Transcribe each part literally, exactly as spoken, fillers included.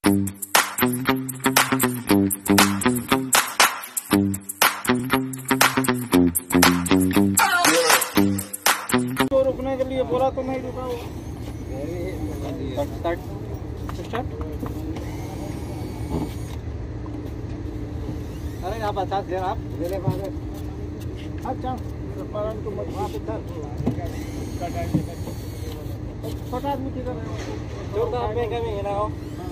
तो रुकने के लिए बोला तो नहीं रुका वो। Start start. अरे आप अच्छा दे आप दे ले बाहर। अच्छा परंतु तो मत वहां पे चल छोटा आदमी किधर है? छोटा आदमी कमी है ना हो।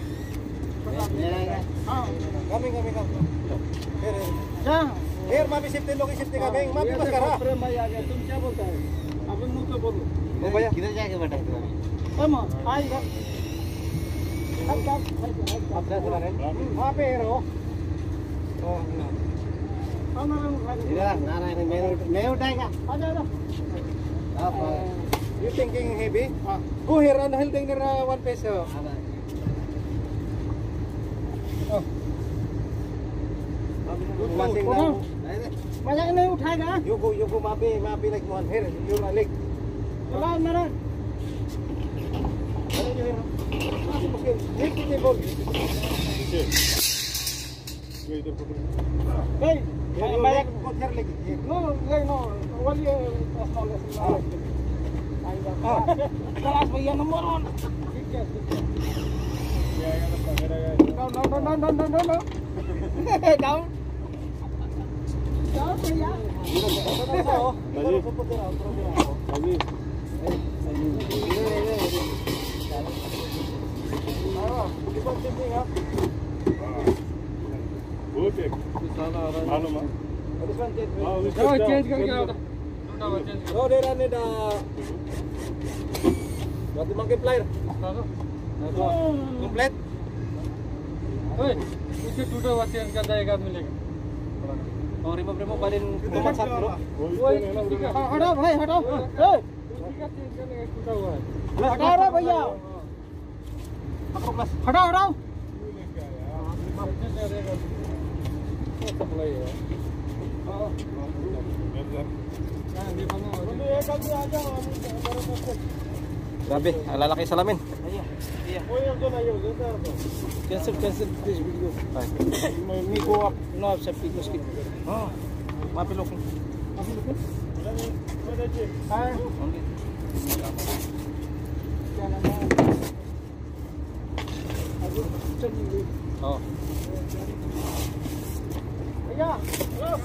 हां कमी कमी कम फिर जा फिर माफी शिफ्ट लोग शिफ्ट का बैंक माफी बस करा। प्रेम भाई आ गया। तुम क्या बोलता है? अब मुंह पे बोलो। ओ भैया किधर जाके बैठा है? हम आएगा अब क्या अब क्या चला रहे वहां पे रहो। ओ ना इधर ना ना मैं मैं उठाएगा आ जाओ आप you thinking heavy go here and holding the one piece oh मजा नहीं उठाएगा you go you go मापे मापे like one here you like चला मेरा अरे जो है ओके ठीक ठीक बोल ये इधर पकड़ ए मैं को थेर लेके no no only small small class भैया नंबर वन ठीक है ठीक है no no no no no no no down down भैया अजी अजी ओके मालूम है चेंज करके आओ oh there are need what the multiplier complete ओए इसे टूटा हुआ चेंज कर देगा मिलेगा और रिमूव रिमूव पालिन टमाटर साथ करो हटाओ भाई हटाओ ए चेंज करने का टूटा हुआ है हटा रे भैया हटाओ हटाओ सप्लाई है Grabe, lalaki salamin. Iya. Cancel, cancel this video. Me go up, no accept it, mosquito. Oh, mapilok. Mapilok. Ah. Oh. Iya. Hello.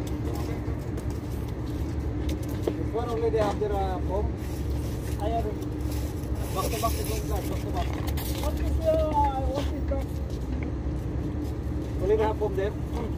One only they have their uh, home. I have back to back to back back to back. What is the uh, what is that? Only they have home there.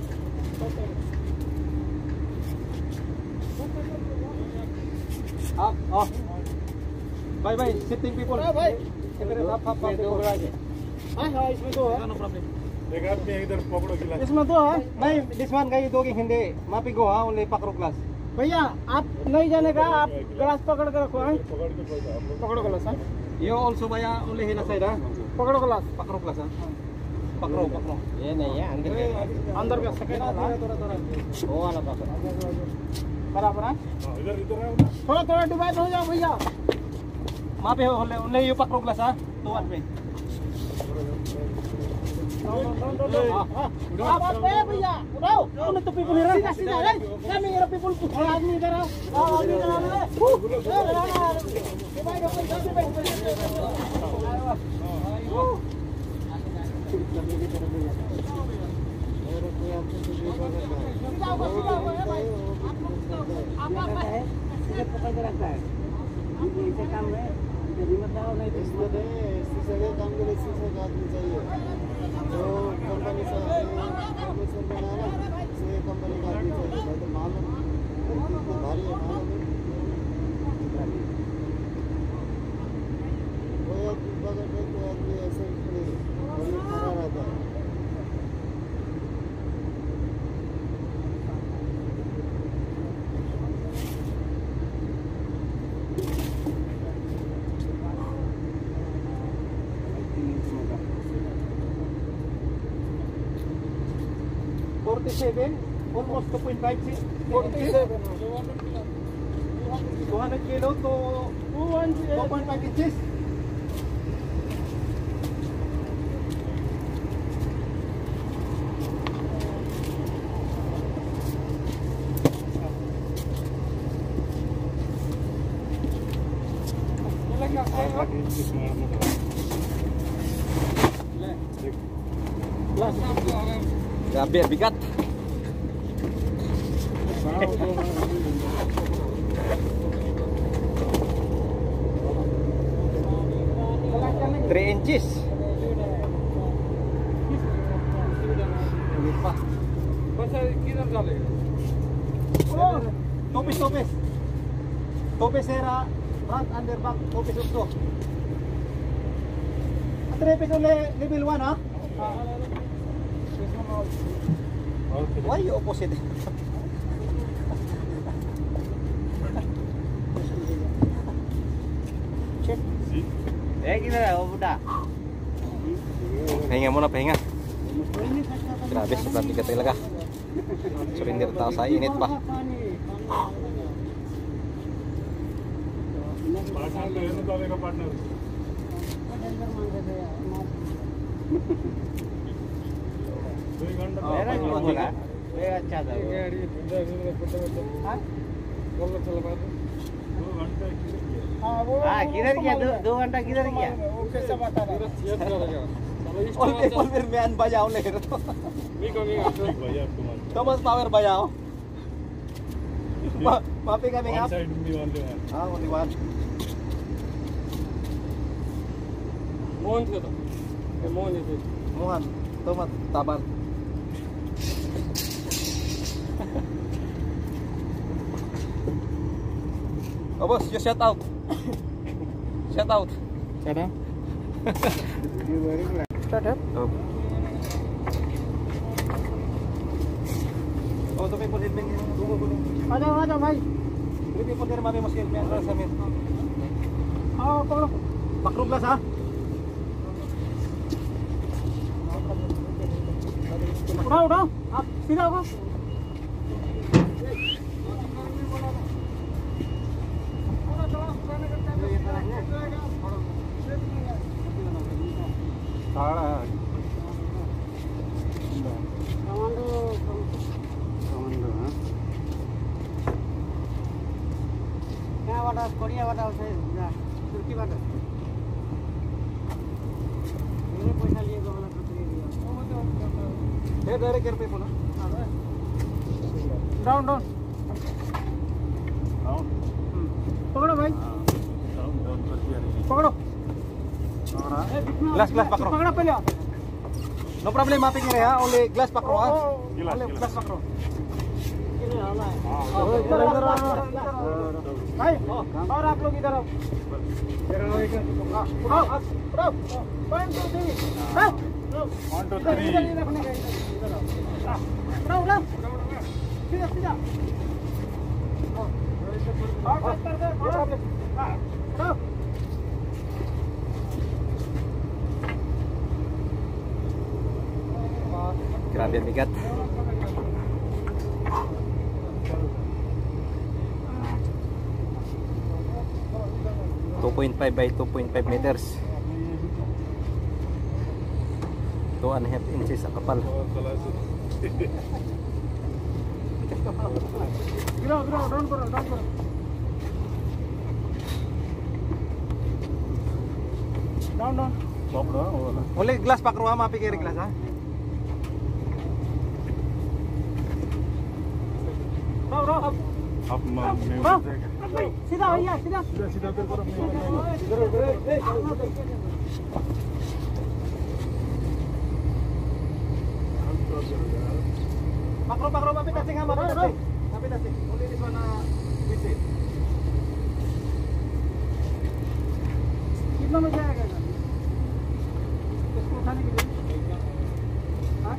Up, off. Bye bye, sitting people. Bye bye. Up, up, up. दो आगे. हाँ हाँ इसमें दो है. No problem. एक आदमी इधर पकड़ो गिलास. इसमें दो है. नहीं, this one guy दो की हिंदी. मापी go हाँ, only पकड़ो ग्लास. भैया आप नहीं जाने का आप ग्लास पकड़ कर रखो हैं पकड़ो ग्लास है ये ऑल्सो भैया ओनली हिना साइड है पकड़ो ग्लास पकड़ो ग्लास है पकड़ो पकड़ो ये नहीं है अंदर का अंदर का सेकंड थोड़ा थोड़ा थोड़ा वो वाला पकड़ो बराबर है इधर इधर है थोड़ा थोड़ा डिवाइड हो जाओ भैया वहां पे ओनली ये पकड़ो ग्लास है दो हाथ में आप आप भैया उठाओ उन्हें तो पीपल इधर सीधा सीधा रे क्या मेरा पीपल कुछ आदमी इधर आओ आदमी इधर आओ डिवाइड हो तो कंपनी से परमिशन बनाना से कंपनी का आदमी चाहिए तो मालूम कितने भारी है मालूम कोई आदमी बगल में कोई आदमी ऐसे खड़ा रहता है forty-seven, almost two point five, forty-seven. two hundred kilo to two point five inches. Grabe, bigat. Three inches. Topis, topis. Topis era front under back, topis usto. Trepes ulit level one ha? Why you opposite? Eh gimana, udah. Pahinga muna, pahinga. Grabe, sobrang tigat talaga. Surrender tao sa init pa. मेरा क्यों बोला? वे अच्छा था। हाँ किधर गया? दो दो घंटा किधर गया? All people man bayaw lehir. Thomas Power bayaw. Ma mapi kami ngap. Ah, only one. Mohon ka to. Mohon ito. Mohan, Thomas Taban. Oh bos, you shout out. Shout out. Shout out. Start up. Oh. Oh, to people in Bing. Ada ada भाई. Three people there mami muskil में अंदर समीर. आओ पकड़ो. पकड़ो glass हाँ. उठाओ उठाओ. आप सीधा हो. कोरियाबाट आउँछ तुर्कीबाट मेरो पैसा लिएको होला हे डायरेक्ट कर पे फोन डाउन डाउन डाउन पकड़ो भाई पकड़ो ग्लास ग्लास पकड़ो पकड़ो पहले नो प्रॉब्लम आप ही रहा ओनली ग्लास पकड़ो हां ओनली ग्लास पकड़ो भाई और आप लोग इधर आओ उठाओ उठाओ one two three one two three रखने का इधर आओ उठाओ उठाओ सीधा सीधा और बात कर दे हां उठाओ grabe bigat. two point five by two point five meters. two and a half inches ang kapal. गिराओ गिराओ डाउन करो डाउन करो down down Only glass pakro ha, mapi kiri glass ha. राव राव Up ma. सीधा भैया सीधा Sida sida per karo. Pakro pakro mapi tasing ha, mapi tasing. Mapi tasing. Only this one na visit. कितना में जाएगा इसको उठाने के लिए हाँ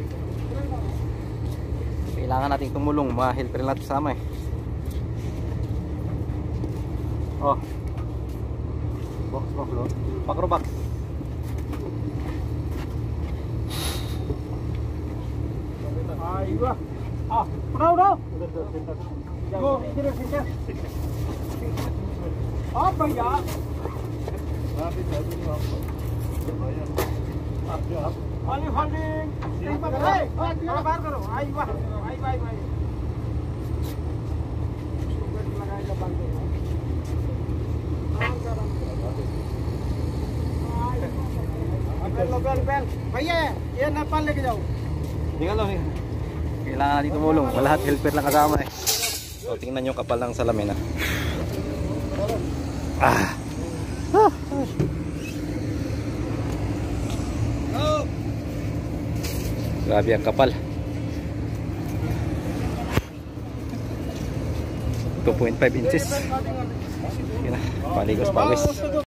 Kailangan nating tumulong, ma-help rin natin sama eh. Oh. Box box lo. Pakro box. Aiwa आ उठाओ उठाओ go इधर इधर आप भैया वाली होल्डिंग यहीं पर ए थोड़ा बाहर करो आइवा आइवा आइवा लगाएगा बंद bel bel. Bhaiya, ye Nepal leke jao. Tingnan lang. Kailangan natin tumulong. Lahat helper lang kasama eh. So tingnan nyo kapal ng salamin ah. Ah. Ah. Grabe ang kapal. two point five inches. Yun na, paligos pawis.